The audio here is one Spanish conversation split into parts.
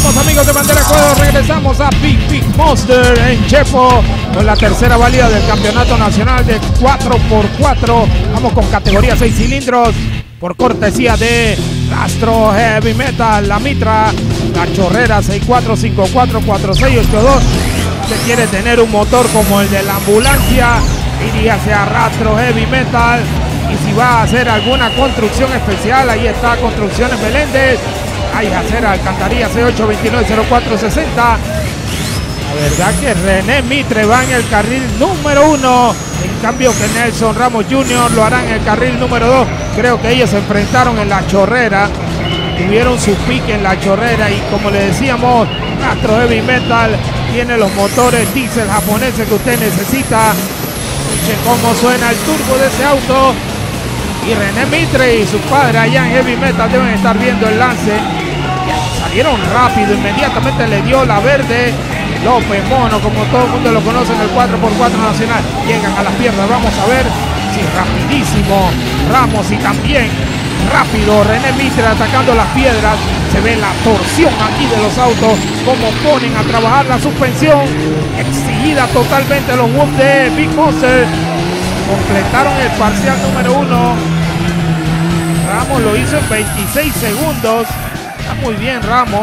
Regresamos, amigos de Bandera Cuadro, regresamos a Big Monster en Chepo con la tercera válida del campeonato nacional de 4x4. Vamos con categoría 6 cilindros por cortesía de Rastro Heavy Metal, la Mitra, la Chorrera 64544682. Si quiere tener un motor como el de la ambulancia, iríase a Rastro Heavy Metal. Y si va a hacer alguna construcción especial, ahí está Construcciones Meléndez. Hay que hacer Alcantarilla C8290460. La verdad que René Mitre va en el carril número 1. En cambio que Nelson Ramos Jr. lo hará en el carril número 2. Creo que ellos se enfrentaron en la Chorrera. Tuvieron su pique en la Chorrera. Y como le decíamos, Rastro Heavy Metal tiene los motores diésel japoneses que usted necesita. Escuchen cómo suena el turbo de ese auto. Y René Mitre y su padre allá en Heavy Metal deben estar viendo el lance. Salieron rápido, inmediatamente le dio la verde. López Mono, como todo el mundo lo conoce en el 4x4 nacional. Llegan a las piernas, vamos a ver si rapidísimo Ramos y también rápido René Mitre atacando las piedras. Se ve la torsión aquí de los autos, como ponen a trabajar la suspensión. Exigida totalmente los Wolves de Big Monster. Completaron el parcial número 1. Ramos lo hizo en 26 segundos. Está muy bien Ramos.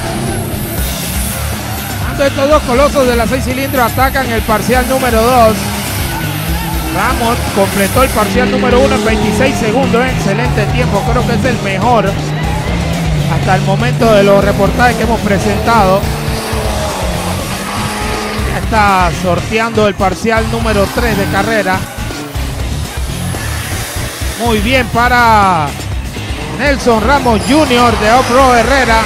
Cuando estos dos colosos de la 6 cilindros atacan el parcial número 2. Ramos completó el parcial número 1 en 26 segundos. Excelente tiempo. Creo que es el mejor hasta el momento de los reportajes que hemos presentado. Ya está sorteando el parcial número 3 de carrera. Muy bien para Nelson Ramos Jr. de Off-Road Herrera.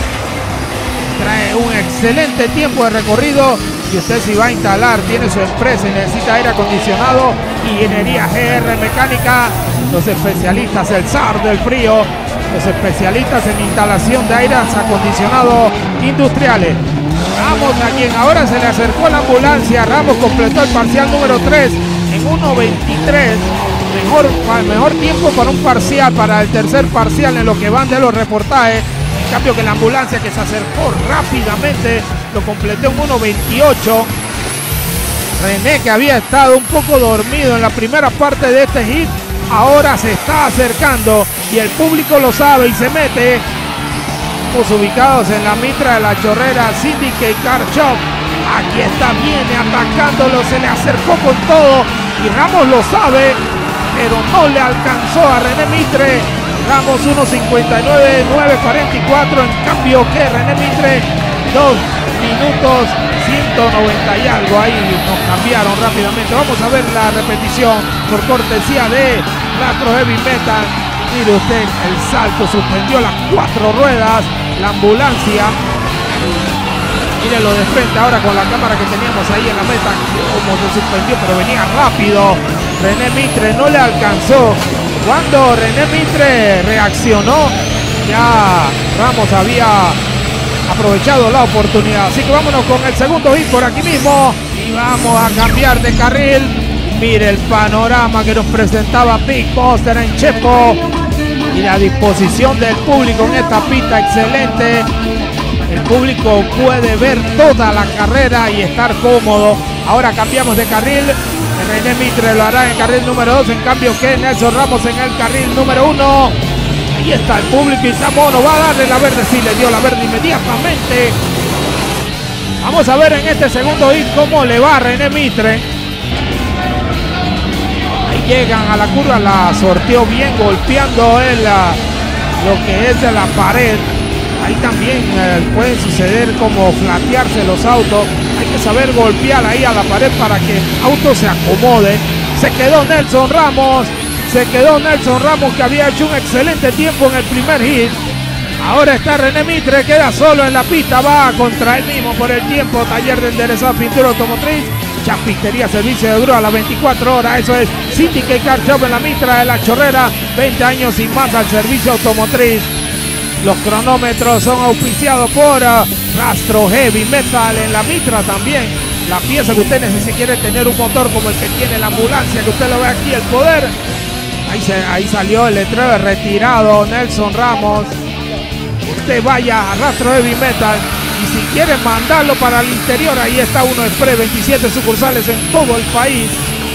Trae un excelente tiempo de recorrido. Y usted si va a instalar, tiene su empresa y necesita aire acondicionado, Ingeniería GR Mecánica, los especialistas, el zar del frío, los especialistas en instalación de aires acondicionados industriales. Ramos, a quien ahora se le acercó la ambulancia. Ramos completó el parcial número 3 en 1:23. Mejor tiempo para un parcial, para el tercer parcial en lo que van de los reportajes. En cambio que la ambulancia, que se acercó rápidamente, lo completó en 1:28. René, que había estado un poco dormido en la primera parte de este hit, ahora se está acercando y el público lo sabe y se mete. Estamos ubicados en la Mitra de la Chorrera Syndicate Car Shop. Aquí está, viene atacándolo, se le acercó con todo y Ramos lo sabe, pero no le alcanzó a René Mitre. Ramos 1:59.944, en cambio que René Mitre 2 minutos 190 y algo. Ahí nos cambiaron rápidamente. Vamos a ver la repetición por cortesía de Rastro Heavy Metal. Mire usted el salto, suspendió las 4 ruedas, la ambulancia. Mírenlo de frente ahora con la cámara que teníamos ahí en la meta, como se suspendió, pero venía rápido. René Mitre no le alcanzó. Cuando René Mitre reaccionó, ya Ramos había aprovechado la oportunidad. Así que vámonos con el segundo hit por aquí mismo. Y vamos a cambiar de carril. Mire el panorama que nos presentaba Big Monster en Chepo. Y la disposición del público en esta pista, excelente. El público puede ver toda la carrera y estar cómodo. Ahora cambiamos de carril. René Mitre lo hará en el carril número 2, en cambio que Nelson Ramos en el carril número 1. Ahí está el público y está Mono, va a darle la verde, sí, le dio la verde inmediatamente. Vamos a ver en este segundo hit cómo le va a René Mitre. Ahí llegan a la curva, la sorteó bien, golpeando lo que es de la pared. Ahí también puede suceder como flatearse los autos. Hay que saber golpear ahí a la pared para que el auto se acomode. Se quedó Nelson Ramos. Que había hecho un excelente tiempo en el primer hit. Ahora está René Mitre, queda solo en la pista. Va contra él mismo por el tiempo. Taller de enderezado, pintura automotriz. Chapistería, servicio de grúa a las 24 horas. Eso es Syndicate Car Shop en la Mitra de la Chorrera. 20 años y más al servicio automotriz. Los cronómetros son auspiciados por Rastro Heavy Metal en la Mitra también. La pieza que usted necesita, si quiere tener un motor como el que tiene la ambulancia, que usted lo ve aquí, el poder. Ahí salió el letrero retirado, Nelson Ramos. Usted vaya a Rastro Heavy Metal. Y si quieren mandarlo para el interior, ahí está Uno Express, 27 sucursales en todo el país.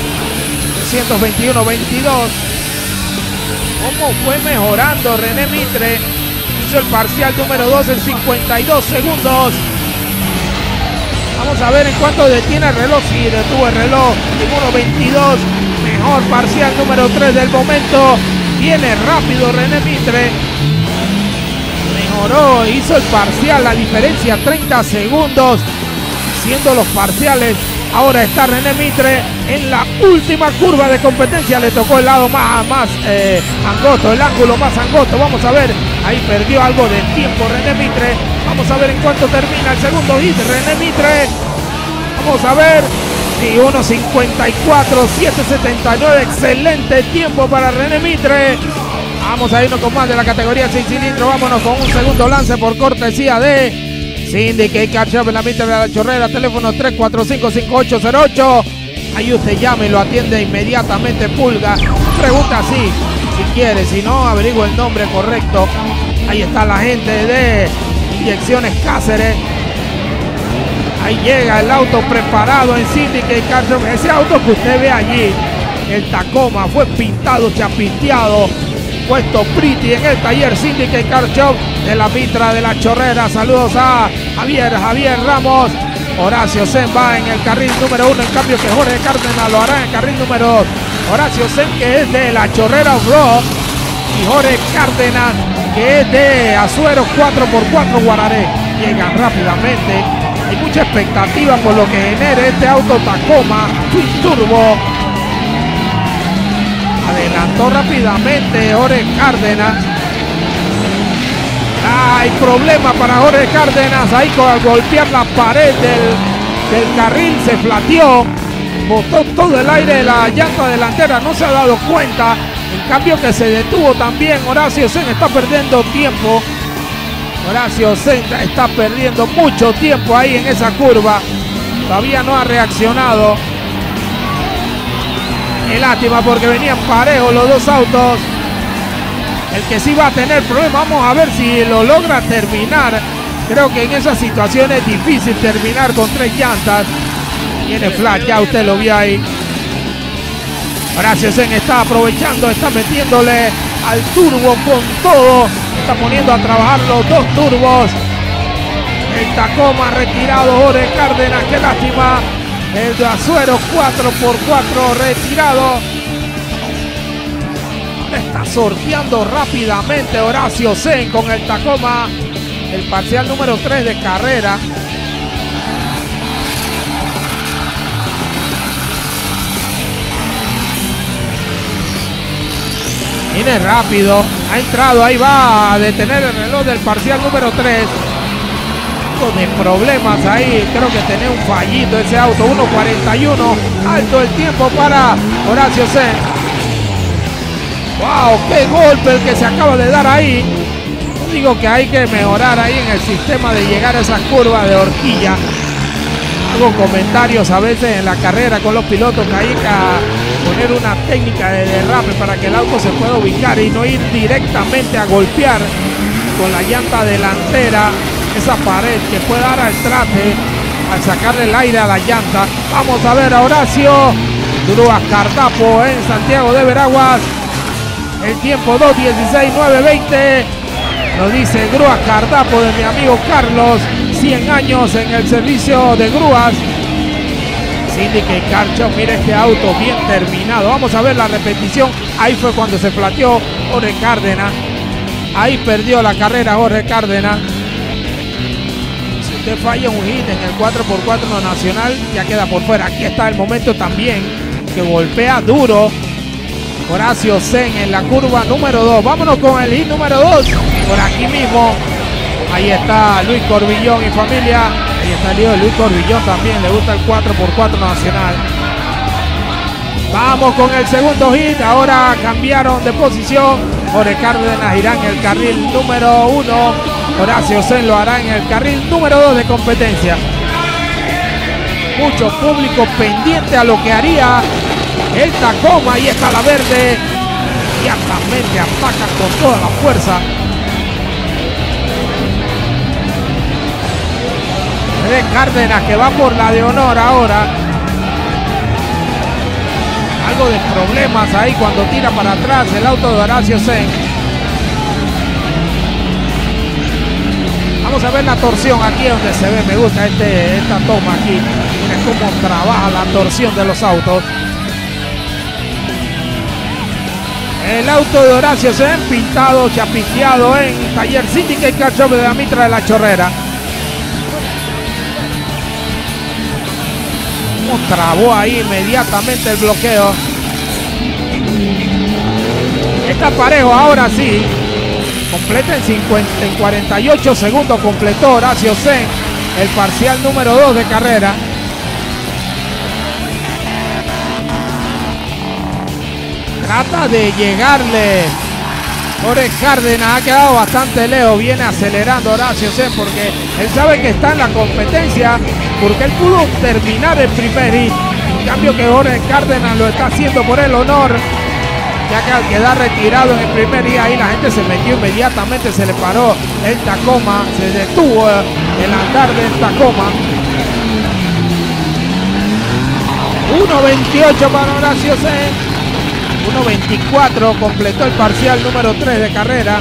221-22. ¿Cómo fue mejorando René Mitre? Hizo el parcial número 2 en 52 segundos. Vamos a ver en cuánto detiene el reloj. Sí, detuvo el reloj en 1.22. Mejor parcial número 3 del momento. Viene rápido René Mitre. Mejoró, hizo el parcial, la diferencia 30 segundos. Siendo los parciales. Ahora está René Mitre en la última curva de competencia. Le tocó el lado más angosto, el ángulo más angosto. Vamos a ver, ahí perdió algo de tiempo René Mitre. Vamos a ver en cuánto termina el segundo hit. René Mitre, vamos a ver. Sí, 1.54, 7.79. Excelente tiempo para René Mitre. Vamos a irnos con más de la categoría 6 cilindros. Vámonos con un segundo lance por cortesía de Syndicate Car Shop en la mitad de la Chorrera. Teléfono 345-5808. Ahí usted llama y lo atiende inmediatamente Pulga. Pregunta así, si quiere, si no, averigua el nombre correcto. Ahí está la gente de Inyecciones Cáceres. Ahí llega el auto preparado en Syndicate Car Shop. Ese auto que usted ve allí, el Tacoma, fue pintado, chapiteado, puesto pretty en el taller Syndicate Car Shop de la Mitra de la Chorrera. Saludos a Javier Ramos. Horacio Sen va en el carril número 1, en cambio que Jorge Cárdenas lo hará en el carril número 2. Horacio Sen, que es de la Chorrera Off-Road, y Jorge Cárdenas, que es de Azuero 4x4 Guararé. Llegan rápidamente. Hay mucha expectativa por lo que genere este auto Tacoma Twin Turbo. Adelantó rápidamente Jorge Cárdenas. Hay problema para Jorge Cárdenas. Ahí al golpear la pared del carril se flateó. Botó todo el aire de la llanta delantera. No se ha dado cuenta. En cambio que se detuvo también. Horacio Sen está perdiendo tiempo. Horacio Sen está perdiendo mucho tiempo ahí en esa curva. Todavía no ha reaccionado. Qué lástima porque venían parejos los dos autos. El que sí va a tener problemas, vamos a ver si lo logra terminar. Creo que en esa situación es difícil terminar con 3 llantas. Tiene flash, ya usted lo vio ahí. Horacio Sen está aprovechando, está metiéndole al turbo con todo. Está poniendo a trabajar los 2 turbos. El Tacoma retirado, Jorge Cárdenas, qué lástima. El de Azuero 4x4 retirado. Está sorteando rápidamente Horacio Sen con el Tacoma, el parcial número 3 de carrera. Viene rápido, ha entrado, ahí va a detener el reloj del parcial número 3. De problemas ahí, creo que tenía un fallito ese auto. 1.41, alto el tiempo para Horacio Sen. ¡Wow! ¡Qué golpe el que se acaba de dar ahí! Yo digo que hay que mejorar ahí en el sistema de llegar a esas curvas de horquilla. Hago comentarios a veces en la carrera con los pilotos que hay que poner una técnica de derrape para que el auto se pueda ubicar y no ir directamente a golpear con la llanta delantera esa pared que puede dar al traste al sacarle el aire a la llanta. Vamos a ver a Horacio. Grúas Cartapo en Santiago de Veraguas. El tiempo 2:16.920. Nos dice Grúas Cartapo de mi amigo Carlos. 100 años en el servicio de grúas. Syndicate Car Shop, mire este auto bien terminado. Vamos a ver la repetición. Ahí fue cuando se flateó Jorge Cárdenas. Ahí perdió la carrera Jorge Cárdenas. Si usted falla un hit en el 4x4 nacional, ya queda por fuera. Aquí está el momento también que golpea duro Horacio Sen en la curva número 2. Vámonos con el hit número 2. Por aquí mismo. Ahí está Luis Corbillón y familia. Ahí está el hijo de Luis Corbillón también. Le gusta el 4x4 nacional. Vamos con el segundo hit. Ahora cambiaron de posición. Jorge Cárdenas irá en el carril número 1. Horacio Sen lo hará en el carril número 2 de competencia. Mucho público pendiente a lo que haría el Tacoma. Ahí está la verde. Inmediatamente ataca con toda la fuerza. Cárdenas que va por la de honor ahora. Algo de problemas ahí cuando tira para atrás el auto de Horacio Sen. Vamos a ver la torsión aquí donde se ve. Me gusta esta toma aquí. Miren cómo trabaja la torsión de los autos. El auto de Horacio Sen pintado, chapisteado en Taller Syndicate Car Shop de la Mitra de la Chorrera. Trabó ahí inmediatamente el bloqueo. Está parejo ahora sí. Completa en 48 segundos. Completó Horacio Sen el parcial número 2 de carrera. Trata de llegarle. Jorge Cárdenas ha quedado bastante lejos. Viene acelerando Horacio Sen porque él sabe que está en la competencia, porque él pudo terminar el primer hit. En cambio que Jorge Cárdenas lo está haciendo por el honor, ya que al quedar retirado en el primer hit, ahí la gente se metió inmediatamente, se le paró el Tacoma, se detuvo el andar del Tacoma. 1.28 para Horacio Sen. 1.24, completó el parcial número 3 de carrera.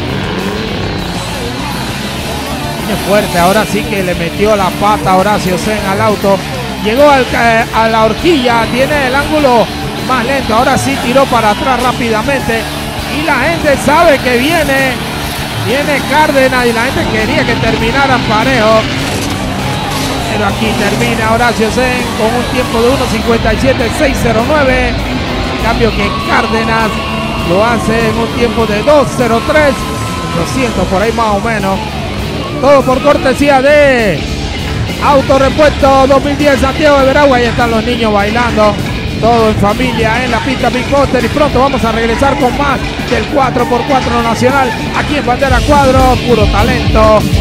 Viene fuerte, ahora sí que le metió la pata a Horacio Sen al auto. Llegó a la horquilla, tiene el ángulo más lento. Ahora sí tiró para atrás rápidamente. Y la gente sabe que viene Cárdenas y la gente quería que terminaran parejo. Pero aquí termina Horacio Sen con un tiempo de 1.57.609. En cambio que Cárdenas lo hace en un tiempo de 2.03, 200 por ahí más o menos. Todo por cortesía de Autorepuesto 2010 Santiago de Veragua. Ahí están los niños bailando, todo en familia en la pista Big Buster. Y pronto vamos a regresar con más del 4x4 nacional aquí en Bandera Cuadro. Puro talento.